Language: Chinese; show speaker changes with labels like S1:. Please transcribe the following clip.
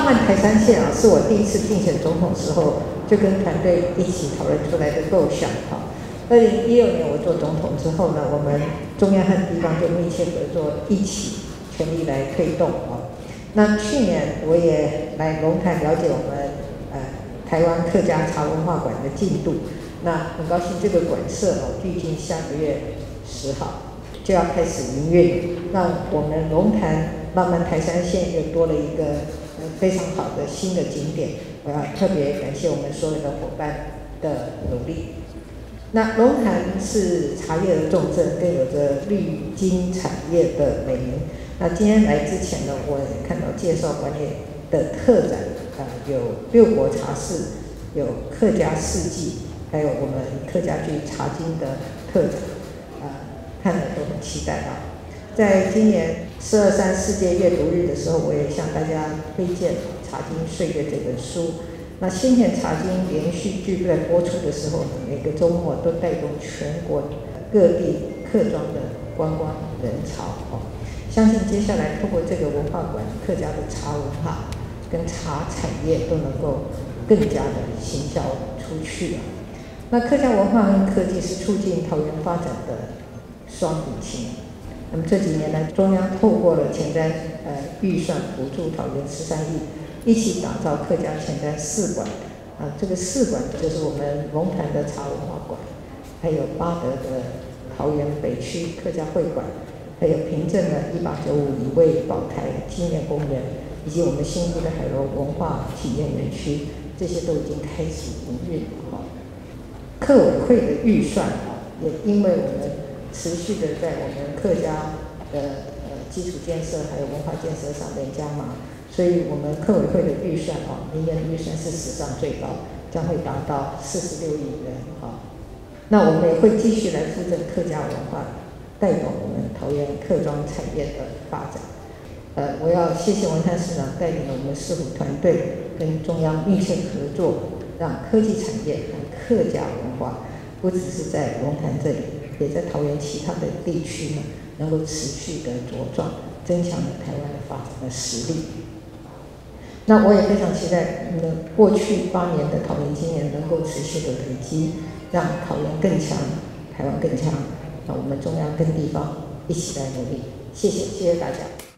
S1: 漫台三线啊，是我第一次竞选总统时候就跟团队一起讨论出来的构想哈。2016年我做总统之后呢，我们中央和地方就密切合作，一起全力来推动啊。那去年我也来龙潭了解我们台湾客家茶文化馆的进度。那很高兴这个馆舍预计下个月10号就要开始营运，让我们龙潭漫漫台三线又多了一个非常好的新的景点。我要特别感谢我们所有的伙伴的努力。那龙潭是茶叶的重镇，更有着绿金产业的美名。那今天来之前呢，我也看到介绍馆内的特展，有6国茶室，有客家四季，还有我们客家剧茶经的特展，看了都很期待啊。在今年423世界阅读日的时候，我也向大家推荐《茶经岁月》这本书。那先前茶经连续剧在播出的时候，每个周末都带动全国各地客庄的观光人潮相信接下来透过这个文化馆，客家的茶文化跟茶产业都能够更加的行销出去啊。那客家文化跟科技是促进桃园发展的双引擎。那么这几年来，中央透过了前瞻预算补助桃园13亿，一起打造客家前瞻4馆。这个4馆就是我们龙潭的茶文化馆，还有巴德的桃园北区客家会馆，还有平镇的1895乙未宝台纪念公园，以及我们新竹的海螺文化体验园区，这些都已经开始营运了。客委会的预算也因为我们持续的在我们客家的基础建设还有文化建设上面加码，所以我们客委会的预算明年的预算是史上最高，将会达到46亿元那我们也会继续来扶正客家文化，带动我们桃园客庄产业的发展。我要谢谢文滩市长带领我们市府团队跟中央密切合作，让科技产业和客家文化不只是在龙潭这里，也在桃园其他的地区呢，能够持续的茁壮，增强台湾的发展的实力。那我也非常期待过去8年的桃园经验能够持续的累积，让桃园更强，台湾更强。那我们中央跟地方一起来努力。谢谢大家。